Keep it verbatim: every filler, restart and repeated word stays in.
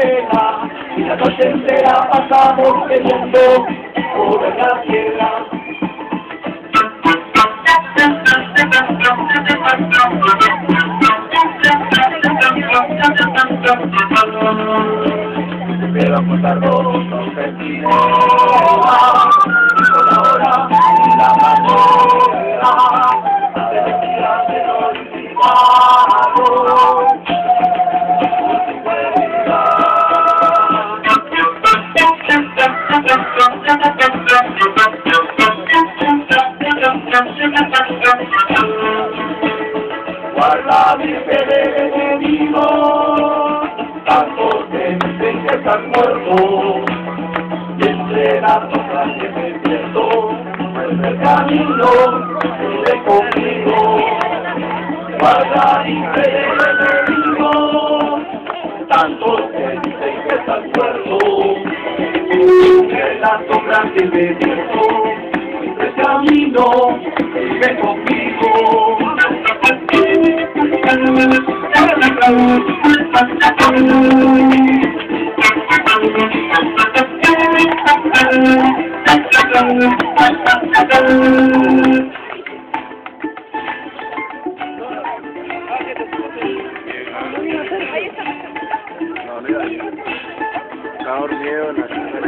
pena, y la noche entera pasamos queriendo sobre la tierra. Pero por tardo nos sentimos por la hora y la manera de decir de lo olvidado. Guarda mi peregrino, tanto que dicen que estás muerto, y entre las cosas que me pierdo, vuelve el camino, vive conmigo. Guarda mi peregrino, tanto que dicen que estás muerto, y entre las cosas que me pierdo, vuelve el camino, vive conmigo. Está dormido en la